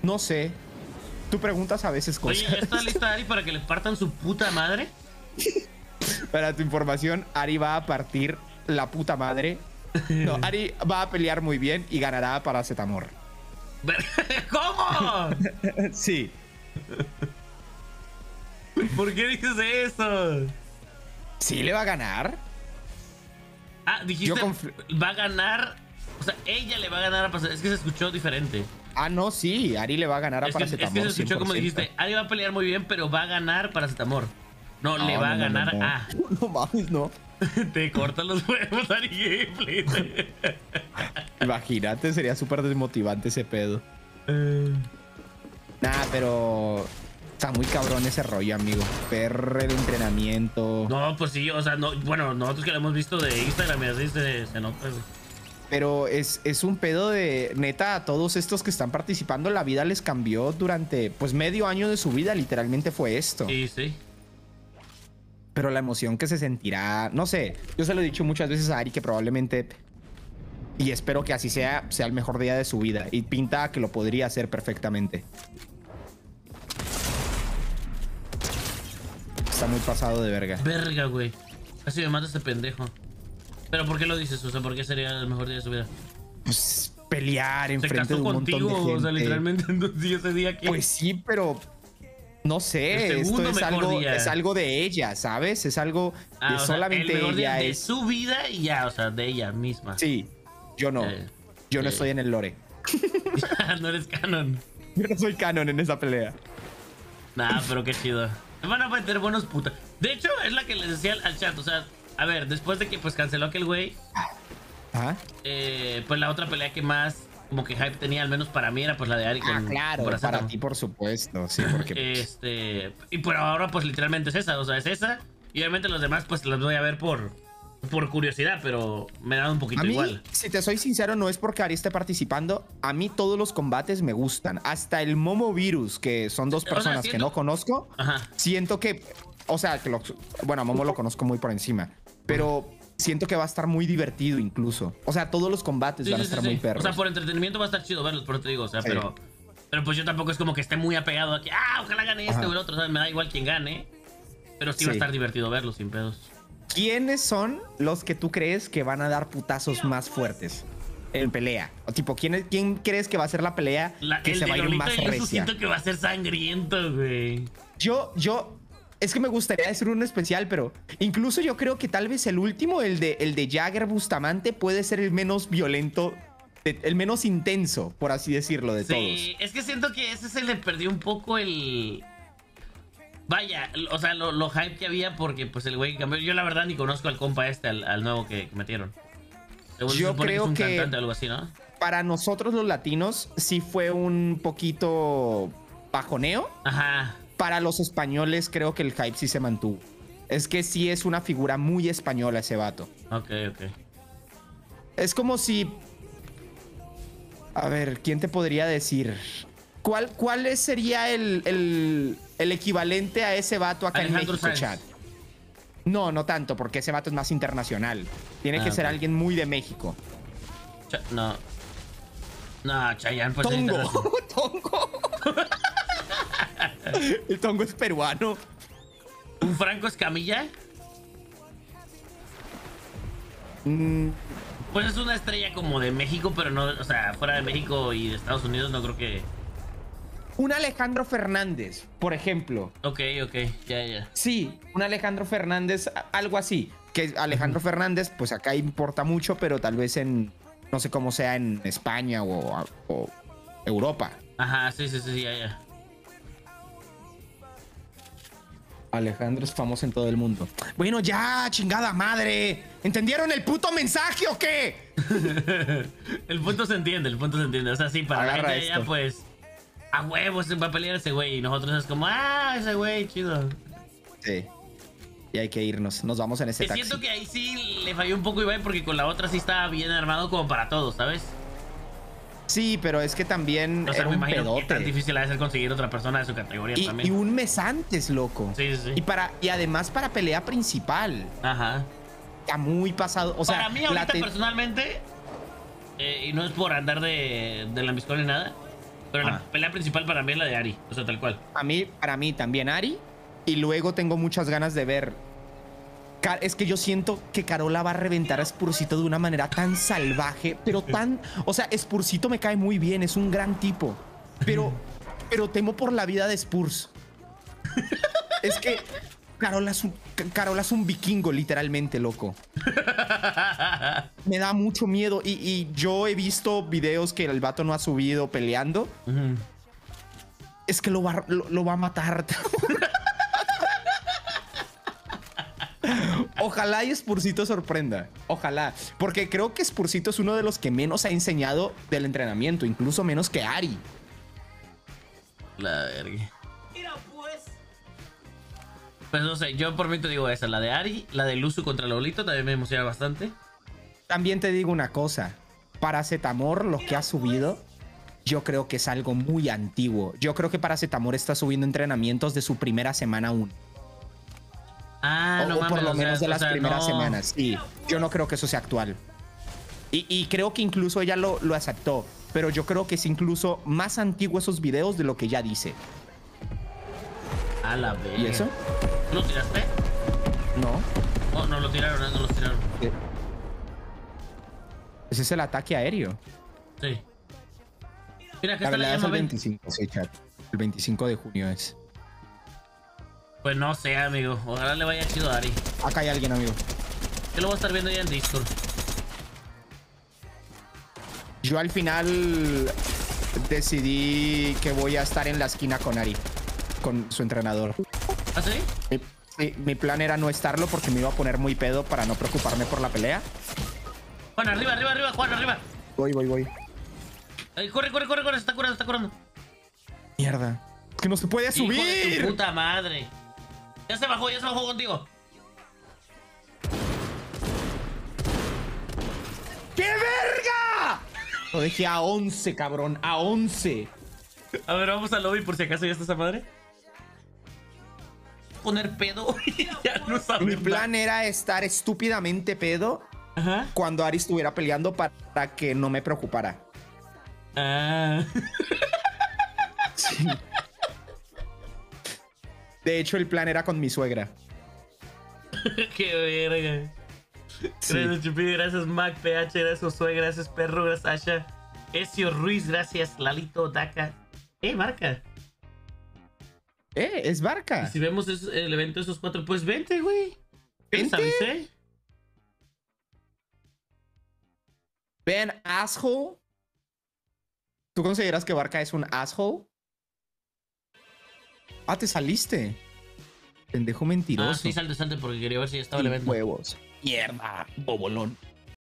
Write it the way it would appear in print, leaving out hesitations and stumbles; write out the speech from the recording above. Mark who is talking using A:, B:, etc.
A: No sé. Tú preguntas a veces cosas.
B: Oye, ¿ya está lista Ari para que le partan su puta madre?
A: Para tu información, Ari va a partir la puta madre. No, Ari va a pelear muy bien y ganará paracetamol.
B: ¿Cómo?
A: Sí.
B: ¿Por qué dices eso?
A: ¿Sí le va a ganar?
B: Ah, dijiste va a ganar. O sea, ella le va a ganar a paracetamol. Es que se escuchó diferente.
A: Ah, no, sí. Ari le va a ganar a paracetamol.
B: Es que se escuchó 100%. Como dijiste, Ari va a pelear muy bien, pero va a ganar paracetamol. No, le va a ganar a.
A: No mames, no.
B: Te cortan los huevos, Ari Gameplay.
A: Imagínate, sería súper desmotivante ese pedo. Nah, pero está muy cabrón ese rollo, amigo. Ver el entrenamiento.
B: No, pues sí, o sea, no, bueno, nosotros que lo hemos visto de Instagram y así se nota, güey.
A: Pero es un pedo de neta, a todos estos que están participando, la vida les cambió durante pues medio año de su vida, literalmente fue esto.
B: Sí, sí.
A: Pero la emoción que se sentirá, no sé, yo se lo he dicho muchas veces a Ari que probablemente, y espero que así sea el mejor día de su vida. Y pinta que lo podría hacer perfectamente. Está muy pasado de verga.
B: Verga, güey. Casi me mata este pendejo. ¿Pero por qué lo dices? O sea, ¿por qué sería el mejor día de su vida?
A: Pues pelear enfrente de un
B: contigo,
A: montón de gente.
B: O sea, literalmente entonces ese día que...
A: Pues sí, pero... No sé, esto es algo de ella, ¿sabes? Es algo de solamente
B: el mejor
A: ella.
B: Día de su vida y ya, o sea, de ella misma.
A: Sí, yo no. Yo no estoy en el lore.
B: No eres canon.
A: Yo no soy canon en esa pelea.
B: Nah, pero qué chido. Van a meter buenos putas. De hecho, es la que les decía al chat. O sea, a ver, después de que pues canceló aquel güey.
A: Ajá.
B: Pues la otra pelea que más como que hype tenía, al menos para mí, era pues la de Ari con
A: claro, para ti por supuesto, sí, porque
B: y por ahora pues literalmente es esa, o sea, es esa, y obviamente los demás pues los voy a ver por curiosidad, pero me da un poquito
A: a mí,
B: igual.
A: Si te soy sincero, no es porque Ari esté participando, a mí todos los combates me gustan, hasta el Momo Virus, que son dos personas que no conozco. Ajá. Siento que, o sea, que bueno, a Momo lo conozco muy por encima, pero siento que va a estar muy divertido incluso. O sea, todos los combates van a estar muy perros.
B: O sea, por entretenimiento va a estar chido verlos, por eso te digo, o sea, pero pues yo tampoco es como que esté muy apegado a que, ojalá gane este o el otro, o sea, me da igual quien gane, pero sí va a estar divertido verlos sin pedos. ¿
A: ¿Quiénes son los que tú crees que van a dar putazos más fuertes en pelea? O tipo, ¿quién crees que va a ser la pelea que se va a ir más recia?
B: Yo siento que va a ser sangriento, güey.
A: Es que me gustaría decir un especial, pero incluso yo creo que tal vez el último, el de Jagger Bustamante, puede ser el menos violento, el menos intenso, por así decirlo, de todos.
B: Sí, es que siento que ese se le perdió un poco el... Vaya, o sea, lo hype que había porque pues el güey cambió. Yo la verdad ni conozco al compa al nuevo que metieron.
A: Yo creo que
B: cantante o algo así, ¿no?
A: Para nosotros los latinos sí fue un poquito bajoneo.
B: Ajá.
A: Para los españoles creo que el hype sí se mantuvo. Es que sí es una figura muy española ese vato.
B: Ok.
A: Es como si... A ver, ¿quién te podría decir? ¿Cuál sería el equivalente a ese vato acá
B: Alejandro
A: en México, chat? No tanto, porque ese vato es más internacional. Tiene que ser alguien muy de México.
B: No, Chayanne, pues...
A: Tongo. El Tongo es peruano.
B: ¿Un Franco Escamilla? Pues es una estrella como de México, pero no, o sea, fuera de México y de Estados Unidos no creo que...
A: Un Alejandro Fernández, por ejemplo.
B: Ok, ya.
A: Sí, un Alejandro Fernández, algo así. Que Alejandro Fernández, pues acá importa mucho, pero tal vez no sé cómo sea en España o Europa.
B: Ajá, sí, ya.
A: Alejandro es famoso en todo el mundo. Bueno, ya, chingada madre. ¿Entendieron el puto mensaje o qué?
B: El punto se entiende. O sea, sí, para la gente de allá, pues... A huevos se va a pelear ese güey. Y nosotros es como, ese güey, chido.
A: Sí. Y hay que irnos. Nos vamos en ese taxi.
B: Siento que ahí sí le falló un poco Ibai porque con la otra sí estaba bien armado como para todos, ¿sabes?
A: Sí, pero es que también era un pedote.
B: Que tan difícil es conseguir otra persona de su categoría también.
A: Y un mes antes, loco.
B: Sí.
A: Y además para pelea principal.
B: Ajá.
A: Está muy pasado. O sea,
B: para mí ahorita personalmente, y no es por andar de lambiscón ni nada, Pero la pelea principal para mí es la de Ari. O sea, tal cual.
A: Para mí también Ari. Y luego tengo muchas ganas de ver. Es que yo siento que Carola va a reventar a Spursito de una manera tan salvaje, pero tan... O sea, Spursito me cae muy bien, es un gran tipo. Pero temo por la vida de Spurs. Es que Carola es un vikingo, literalmente, loco. Me da mucho miedo. Y yo he visto videos que el vato no ha subido peleando. Es que lo va a matar. Ojalá y Spursito sorprenda. Ojalá. Porque creo que Spursito es uno de los que menos ha enseñado del entrenamiento. Incluso menos que Ari.
B: La verga. Mira, pues no sé, yo por mí te digo esa. La de Ari, la de Luzu contra Lolito también me emociona bastante.
A: También te digo una cosa. Paracetamor, lo que ha subido, yo creo que es algo muy antiguo. Yo creo que Paracetamor está subiendo entrenamientos de su primera semana 1.
B: No
A: o por
B: mames,
A: lo menos de las primeras
B: no.
A: semanas. Sí, yo no creo que eso sea actual. Y creo que incluso ella lo aceptó. Pero yo creo que es incluso más antiguo esos videos de lo que ella dice.
B: A la verga.
A: ¿Y eso?
B: ¿Lo tiraste?
A: No.
B: Oh, no lo tiraron, no los tiraron.
A: Ese es el ataque aéreo.
B: Sí. Mira, que
A: La
B: está la
A: verdad es
B: llama,
A: el
B: ven.
A: 25, sí, chat. El 25 de junio es.
B: Pues no sé, amigo. Ojalá le vaya chido a Ari.
A: Acá hay alguien, amigo.
B: Yo lo voy a estar viendo ya en Discord.
A: Yo al final decidí que voy a estar en la esquina con Ari, con su entrenador.
B: ¿Ah, sí?
A: Mi plan era no estarlo porque me iba a poner muy pedo para no preocuparme por la pelea.
B: Juan, arriba, Juan, arriba.
A: Voy.
B: Ay, corre, se está curando.
A: Mierda. Es que no se puede subir.
B: Hijo de tu puta madre. Ya se bajó contigo.
A: ¡Qué verga! Lo dejé a 11, cabrón. A 11.
B: A ver, vamos al lobby por si acaso ya está esa madre. Poner pedo. Ya no sabes.
A: Mi plan era estar estúpidamente pedo.
B: Ajá.
A: Cuando Ari estuviera peleando para que no me preocupara. Sí. De hecho, el plan era con mi suegra.
B: Qué verga.
A: Sí.
B: Gracias, Chupi, gracias, Mac, PH, gracias, Zoe, gracias, Perro, gracias, Asha. Ezio Ruiz, gracias, Lalito, Daka. Marca.
A: Es Barca.
B: Y si vemos el evento de esos 4, pues vente, güey.
A: ¿Vente?
B: ¿Avisé?
A: Ven, asshole. ¿Tú consideras que Barca es un asshole? Ah, te saliste. Pendejo mentiroso.
B: Sí, salte, porque quería ver si ya estaba el evento.
A: Huevos. Mierda, bobolón.